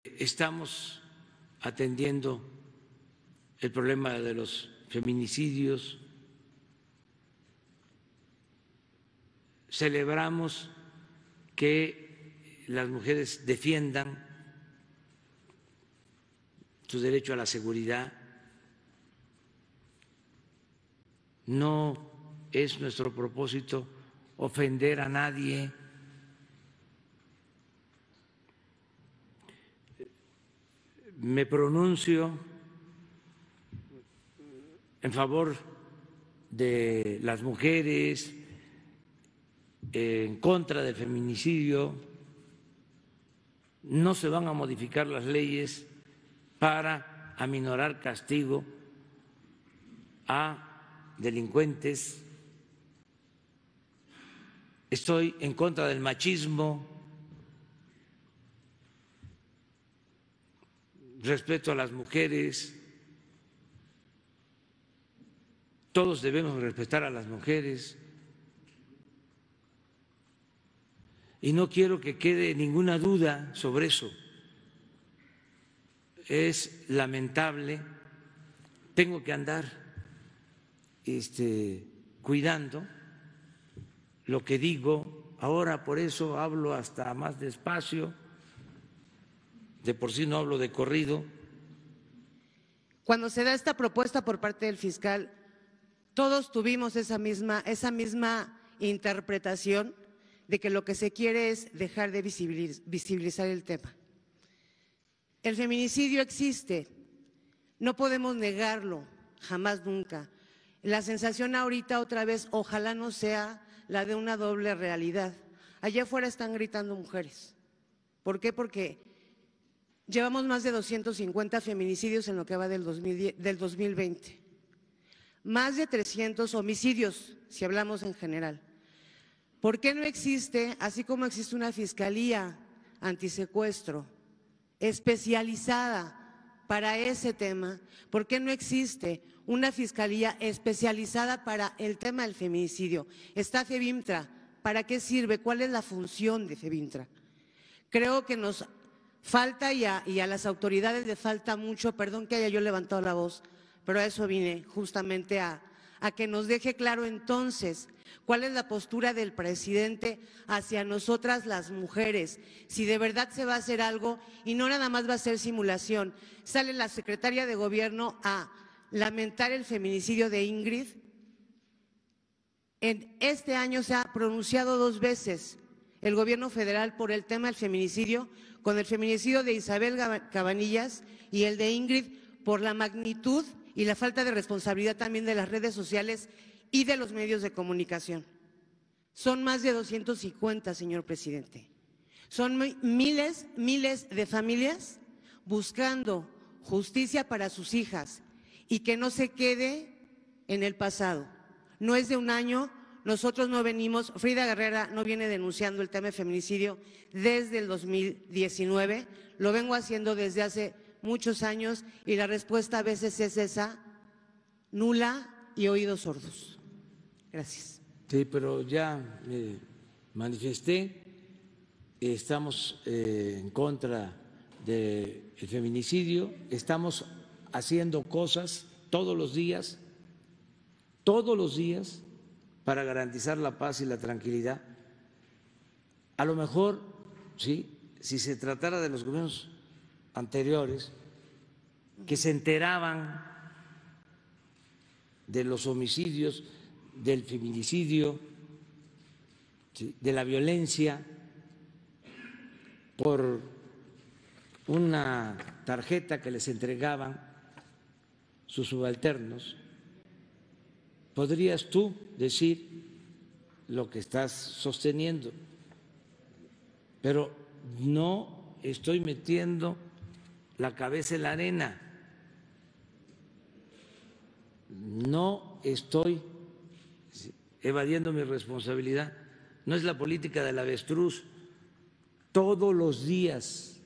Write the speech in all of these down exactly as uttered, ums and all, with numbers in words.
Estamos atendiendo el problema de los feminicidios. Celebramos que las mujeres defiendan su derecho a la seguridad. No es nuestro propósito ofender a nadie. Me pronuncio en favor de las mujeres, en contra del feminicidio. No se van a modificar las leyes para aminorar castigo a delincuentes. Estoy en contra del machismo, respeto a las mujeres. Todos debemos respetar a las mujeres y no quiero que quede ninguna duda sobre eso. Es lamentable, tengo que andar este, cuidando lo que digo, ahora por eso hablo hasta más despacio, de por sí no hablo de corrido. Cuando se da esta propuesta por parte del fiscal, todos tuvimos esa misma, esa misma interpretación de que lo que se quiere es dejar de visibilizar el tema. El feminicidio existe, no podemos negarlo, jamás, nunca. La sensación ahorita otra vez, ojalá no sea la de una doble realidad. Allá afuera están gritando mujeres. ¿Por qué? Porque llevamos más de doscientos cincuenta feminicidios en lo que va del dos mil diez, del dos mil veinte. Más de trescientos homicidios, si hablamos en general. ¿Por qué no existe, así como existe una fiscalía antisecuestro especializada para ese tema, por qué no existe una fiscalía especializada para el tema del feminicidio? Está FEBIMTRA, ¿para qué sirve? ¿Cuál es la función de FEBIMTRA? Creo que nos falta y a, y a las autoridades le falta mucho, perdón que haya yo levantado la voz, pero a eso vine justamente a, a que nos deje claro entonces cuál es la postura del presidente hacia nosotras las mujeres, si de verdad se va a hacer algo y no nada más va a ser simulación. Sale la secretaria de Gobierno a lamentar el feminicidio de Ingrid. En este año se ha pronunciado dos veces el Gobierno federal por el tema del feminicidio, con el feminicidio de Isabel Cabanillas y el de Ingrid, por la magnitud y la falta de responsabilidad también de las redes sociales y de los medios de comunicación. Son más de doscientos cincuenta, señor presidente. Son miles, miles de familias buscando justicia para sus hijas y que no se quede en el pasado. No es de un año, nosotros no venimos, Frida Guerrera no viene denunciando el tema de feminicidio desde el dos mil diecinueve, lo vengo haciendo desde hace muchos años y la respuesta a veces es esa, nula y oídos sordos. Gracias. Sí, pero ya me manifesté, estamos eh, en contra del feminicidio, estamos haciendo cosas todos los días, todos los días para garantizar la paz y la tranquilidad. A lo mejor, sí, si se tratara de los gobiernos anteriores que se enteraban de los homicidios, del feminicidio, ¿sí?, de la violencia, por una tarjeta que les entregaban sus subalternos, podrías tú decir lo que estás sosteniendo, pero no estoy metiendo la cabeza en la arena, no estoy evadiendo mi responsabilidad, no es la política del avestruz. Todos los días,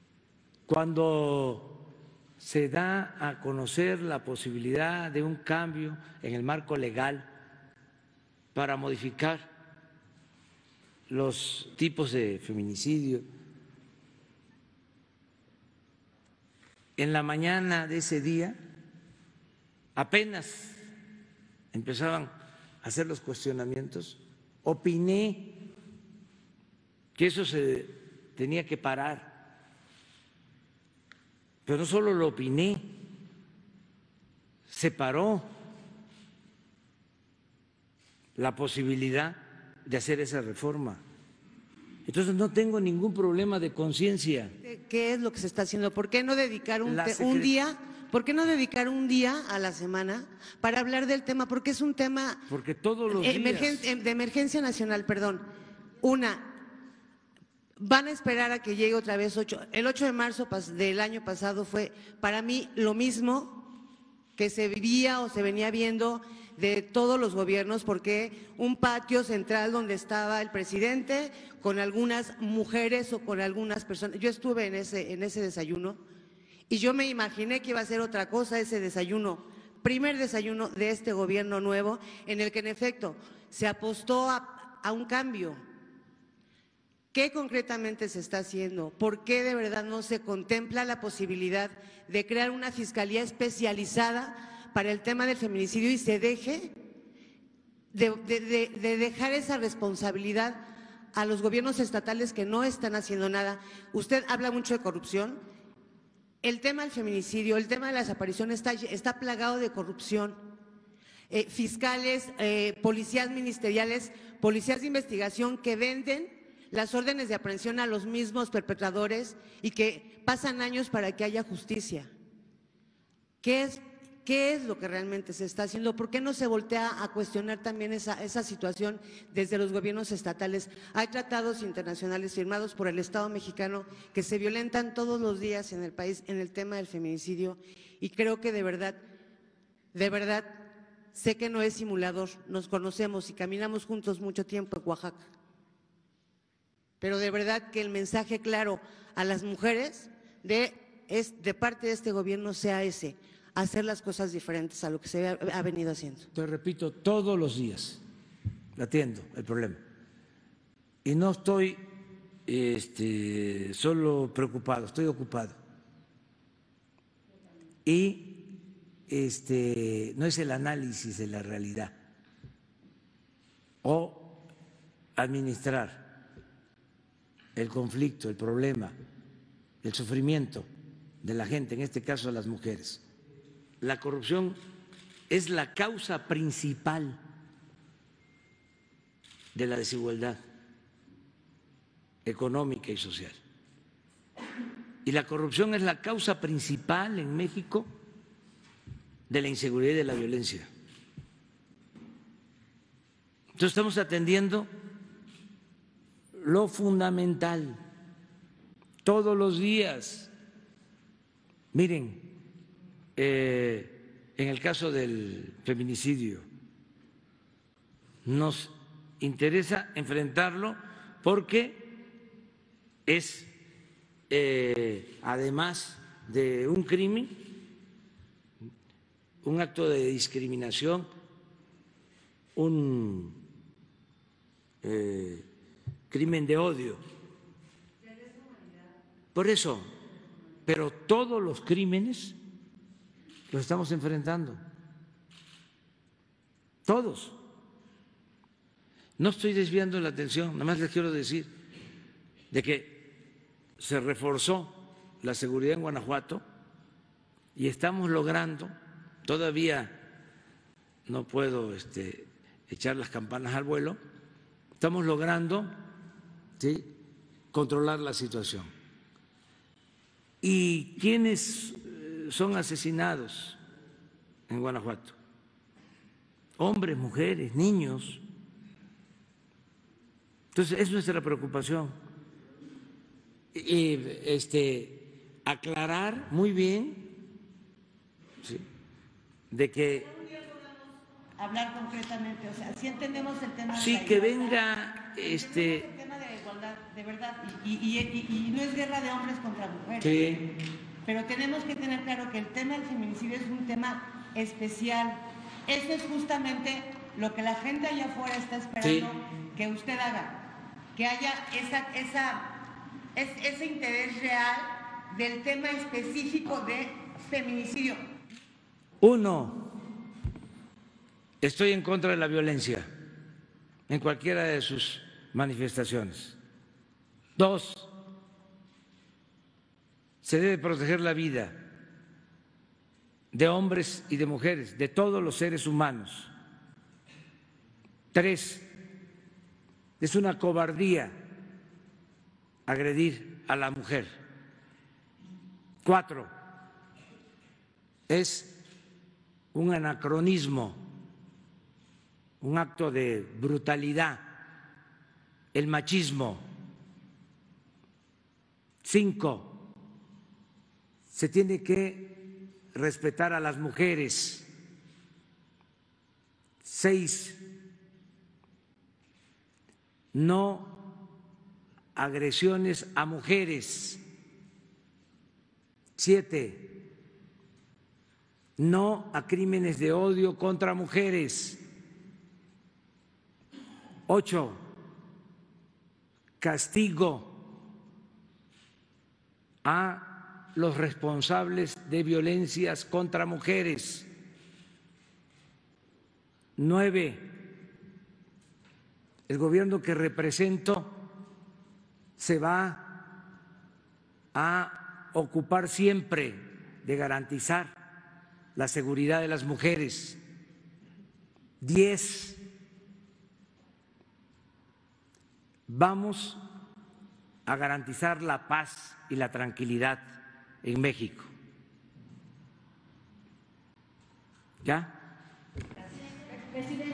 cuando se da a conocer la posibilidad de un cambio en el marco legal para modificar los tipos de feminicidio, en la mañana de ese día, apenas empezaban a hacer los cuestionamientos, opiné que eso se tenía que parar, pero no solo lo opiné, se paró la posibilidad de hacer esa reforma. Entonces no tengo ningún problema de conciencia. ¿Qué es lo que se está haciendo? ¿Por qué no dedicar un, un día? ¿Por qué no dedicar un día a la semana para hablar del tema? Porque es un tema Porque todos los emergen, días... de emergencia nacional, perdón. Una, van a esperar a que llegue otra vez ocho. El ocho de marzo del año pasado fue para mí lo mismo que se vivía o se venía viendo de todos los gobiernos, porque un patio central donde estaba el presidente con algunas mujeres o con algunas personas. Yo estuve en ese, en ese desayuno y yo me imaginé que iba a ser otra cosa ese desayuno, primer desayuno de este gobierno nuevo, en el que en efecto se apostó a, a un cambio. ¿Qué concretamente se está haciendo? ¿Por qué de verdad no se contempla la posibilidad de crear una fiscalía especializada para el tema del feminicidio y se deje de, de, de, de dejar esa responsabilidad a los gobiernos estatales que no están haciendo nada? Usted habla mucho de corrupción. El tema del feminicidio, el tema de la desaparición está, está plagado de corrupción. Eh, fiscales, eh, policías ministeriales, policías de investigación que venden las órdenes de aprehensión a los mismos perpetradores y que pasan años para que haya justicia. ¿Qué es, qué es lo que realmente se está haciendo? ¿Por qué no se voltea a cuestionar también esa, esa situación desde los gobiernos estatales? Hay tratados internacionales firmados por el Estado mexicano que se violentan todos los días en el país en el tema del feminicidio y creo que de verdad, de verdad, sé que no es simulador, nos conocemos y caminamos juntos mucho tiempo en Oaxaca. Pero de verdad que el mensaje claro a las mujeres de, es, de parte de este gobierno sea ese, hacer las cosas diferentes a lo que se ha, ha venido haciendo. Te repito, todos los días atiendo el problema. Y no estoy este, solo preocupado, estoy ocupado. Y este, no es el análisis de la realidad o administrar el conflicto, el problema, el sufrimiento de la gente, en este caso de las mujeres. La corrupción es la causa principal de la desigualdad económica y social. Y la corrupción es la causa principal en México de la inseguridad y de la violencia. Entonces estamos atendiendo lo fundamental todos los días. Miren, eh, en el caso del feminicidio, nos interesa enfrentarlo porque es, eh, además de un crimen, un acto de discriminación, un eh, crimen de odio. Por eso, pero todos los crímenes los estamos enfrentando, todos. No estoy desviando la atención, nada más les quiero decir de que se reforzó la seguridad en Guanajuato y estamos logrando, todavía no puedo este, echar las campanas al vuelo, estamos logrando ¿sí? controlar la situación. ¿Y quiénes son asesinados en Guanajuato? Hombres, mujeres, niños. Entonces, es nuestra preocupación. Y este, aclarar muy bien ¿sí? de que hablar concretamente, o sea, si entendemos el tema de sí la que igualdad, venga este el tema de la igualdad, de verdad, y, y, y, y no es guerra de hombres contra mujeres. sí. Pero tenemos que tener claro que el tema del feminicidio es un tema especial. Eso es justamente lo que la gente allá afuera está esperando sí. que usted haga, que haya esa, esa, es, ese interés real del tema específico de feminicidio. Uno, estoy en contra de la violencia en cualquiera de sus manifestaciones. Dos, se debe proteger la vida de hombres y de mujeres, de todos los seres humanos. Tres, es una cobardía agredir a la mujer. Cuatro, es un anacronismo, un acto de brutalidad, el machismo. Cinco, se tiene que respetar a las mujeres. Seis, no agresiones a mujeres. Siete, no a crímenes de odio contra mujeres. Ocho, castigo a los responsables de violencias contra mujeres. Nueve, el gobierno que represento se va a ocupar siempre de garantizar la seguridad de las mujeres. Diez, vamos a garantizar la paz y la tranquilidad en México. ¿Ya? Presidente.